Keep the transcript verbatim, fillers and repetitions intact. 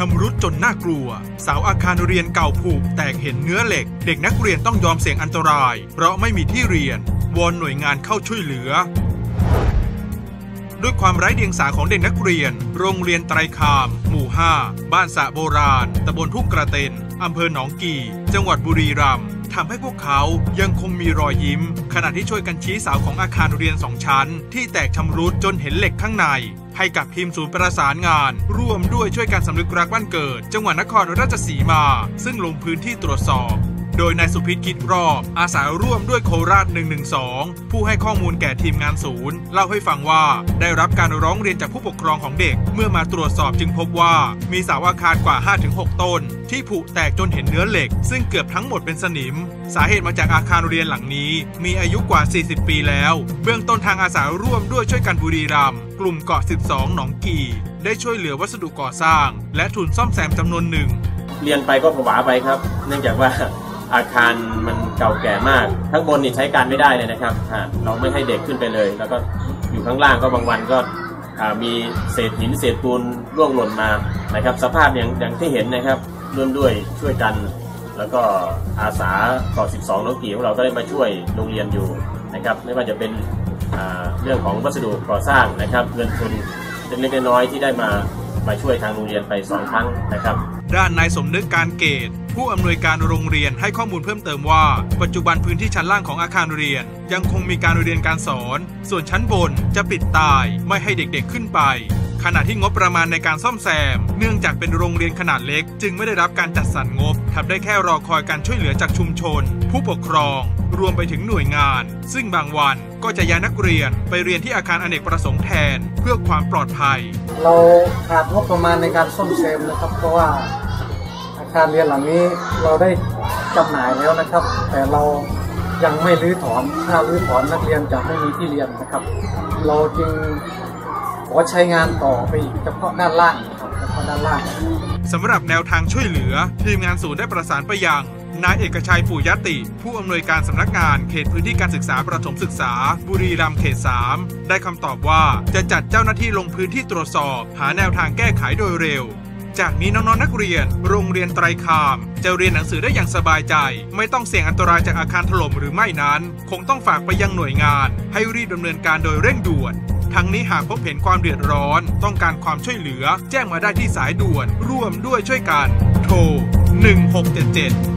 ำรุดจนน่ากลัวเสาอาคารเรียนเก่าผุแตกเห็นเนื้อเหล็กเด็กนักเรียนต้องยอมเสี่ยงอันตรายเพราะไม่มีที่เรียนวอนหน่วยงานเข้าช่วยเหลือด้วยความไร้เดียงสาของเด็กนักเรียนโรงเรียนไตรคามหมู่ห้าบ้านสะโบราณตำบลทุ่งกระเต็นอำเภอหนองกี่จังหวัดบุรีรัมย์ทำให้พวกเขายังคงมีรอยยิ้มขณะที่ช่วยกันชี้เสาของอาคารเรียนสองชั้นที่แตกชำรุดจนเห็นเหล็กข้างในให้กับทีมศูนย์ประสานงานร่วมด้วยช่วยกันสำนึกรักบ้านเกิดจังหวัดนครราชสีมาซึ่งลงพื้นที่ตรวจสอบโดยนายสุพิษคิดรอบอาสาร่วมด้วยโคราชหนึ่งหนึ่งสองผู้ให้ข้อมูลแก่ทีมงานศูนย์เล่าให้ฟังว่าได้รับการร้องเรียนจากผู้ปกครองของเด็กเมื่อมาตรวจสอบจึงพบว่ามีเสาอาคารกว่า ห้าถึงหก ต้นที่ผุแตกจนเห็นเนื้อเหล็กซึ่งเกือบทั้งหมดเป็นสนิมสาเหตุมาจากอาคารเรียนหลังนี้มีอายุกว่าสี่สิบปีแล้วเบื้องต้นทางอาสาร่วมด้วยช่วยกันบุรีรัมย์กลุ่มเกาะสิบสองหนองกี่ได้ช่วยเหลือวัสดุก่อสร้างและทุนซ่อมแซมจำนวนหนึ่งเรียนไปก็ผวาไปครับเนื่องจากว่าอาคารมันเก่าแก่มากข้างบนนี่ใช้การไม่ได้เลยนะครับเราไม่ให้เด็กขึ้นไปเลยแล้วก็อยู่ข้างล่างก็บางวันก็มีเศษหินเศษปูนร่วงหล่นมานะครับสภาพอย่างอย่างที่เห็นนะครับร่วมด้วยช่วยกันแล้วก็อาสาเกาะสิบสองน้องกี่ของเราก็ได้มาช่วยโรงเรียนอยู่นะครับไม่ว่าจะเป็นเรื่องของวัสดุก่อสร้างนะครับเงินทุนเล็กน้อยที่ได้มามาช่วยทางโรงเรียนไปสองครั้งนะครับด้านนายสมนึกการเกตผู้อำนวยการโรงเรียนให้ข้อมูลเพิ่มเติมว่าปัจจุบันพื้นที่ชั้นล่างของอาคารเรียนยังคงมีการเรียนการสอนส่วนชั้นบนจะปิดตายไม่ให้เด็กๆขึ้นไปขณะที่งบประมาณในการซ่อมแซมเนื่องจากเป็นโรงเรียนขนาดเล็กจึงไม่ได้รับการจัดสรรงบทำได้แค่รอคอยการช่วยเหลือจากชุมชนผู้ปกครองรวมไปถึงหน่วยงานซึ่งบางวันก็จะย้ายนักเรียนไปเรียนที่อาคารอเนกประสงค์แทนเพื่อความปลอดภัยเราขาดงบประมาณในการซ่อมแซมนะครับเพราะว่าอาคารเรียนหลังนี้เราได้จำหน่ายแล้วนะครับแต่เรายังไม่รื้อถอนถ้ารื้อถอนนักเรียนจะไม่มีที่เรียนนะครับเราจึงขอใช้งานต่อไปอีกเฉพาะด้านล่างครับเฉพาะด้านล่างสำหรับแนวทางช่วยเหลือทีมงานศูนย์ได้ประสานไปยังนายเอกชัยปู่ยติผู้อำนวยการสำนักงานเขตพื้นที่การศึกษาประถมศึกษาบุรีรัมย์เขตสามได้คำตอบว่าจะจัดเจ้าหน้าที่ลงพื้นที่ตรวจสอบหาแนวทางแก้ไขโดยเร็วจากนี้น้องๆนักเรียนโรงเรียนไตรคามจะเรียนหนังสือได้อย่างสบายใจไม่ต้องเสี่ยงอันตรายจากอาคารถล่มหรือไม่นั้นคงต้องฝากไปยังหน่วยงานให้รีบดำเนินการโดยเร่งด่วนทั้งนี้หากพบเห็นความเดือดร้อนต้องการความช่วยเหลือแจ้งมาได้ที่สายด่วนร่วมด้วยช่วยกันโทรหนึ่งหกเจ็ดเจ็ด